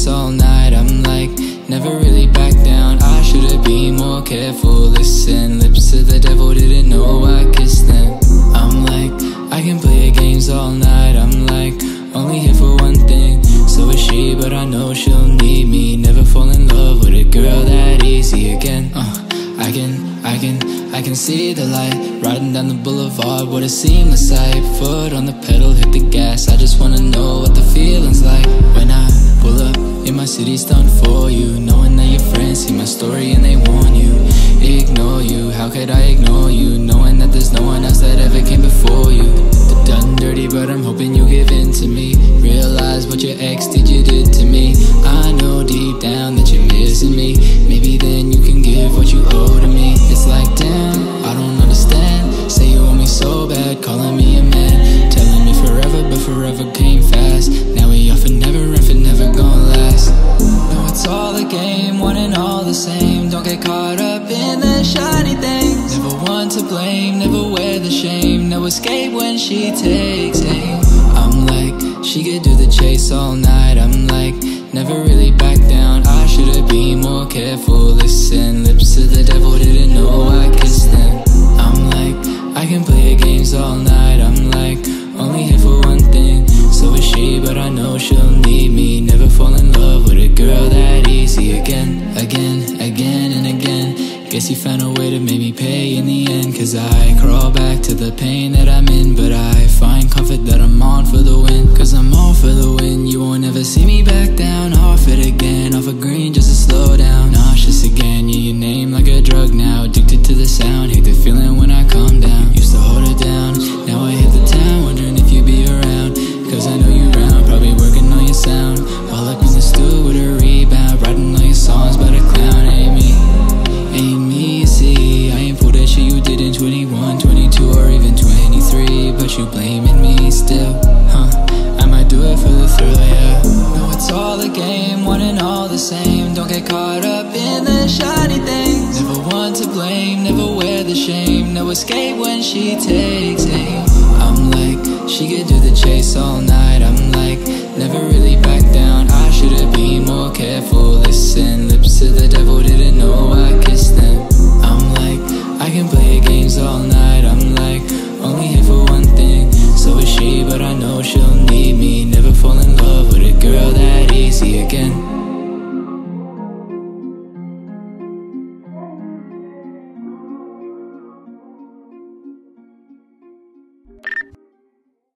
all night. I'm like, never really back down. I should've been more careful. Listen, lips to the devil, didn't know I kissed them. I'm like, I can play games all night. I'm like, only here for one thing. So is she, but I know she'll need me. Never fall in love with a girl that easy again. I can see the light. Riding down the boulevard, what a seamless sight. Foot on the pedal, hit the gas. I just wanna know what the feeling's like. When I pull up in my city, stunned for you. Knowing that your friends see my story and they warn you. Ignore you, how could I ignore you? Knowing that there's no one else that ever came before you. Done dirty, but I'm hoping you give in to me. Realize what your ex did to me. I know deep down that you're missing me. Maybe then you can give what you owe to me. It's like, damn, I don't understand. Say you want me so bad, calling me a man. Telling me forever, but forever came fast. Now we off and never gonna last. No, it's all a game, one and all the same. Don't get caught up in the shiny things. Never one to blame, never wear the shame. No escape when she takes aim. I'm like, she could do the chase all night. I'm like, never really back down. I should've been more careful. Listen, lips to the devil, didn't know I kissed them. I'm like, I can play games all night. I'm like, only here for one thing. So is she, but I know she'll need me. Never fall in love with a girl that easy again. Again and again. Guess you found a way to make me pay in the end. Cause I crawl back to the pain that I'm in, but I find comfort that I'm on for the win. Cause I'm all for the win. You won't ever see me back down. Off it again, off a green just to slow down. Nauseous again, yeah, your name like a drug now. Addicted to the sound, hate the feeling when I calm down. Used to hold it down, now I hit the town. Wondering if you be around, cause I know you round. Probably working on your sound, while up in the stew with a rebound. Writing all your songs by the clown. Ain't me, you see. I ain't pulled that shit you did in 21, 22 or even 23. But you blaming me still, I might do it for the thrill, yeah. No, it's all a game, one and all the same. Don't get caught up in the shiny things. Never one to blame, never wear the shame. No escape when she takes aim. I'm like, she could do the chase all night. I'm like, never really back down. I should've been more careful. Listen, lips to the devil, didn't know I kissed them. I'm like, I can play games all night. I'm like, only here for one thing. So is she, but I know she'll need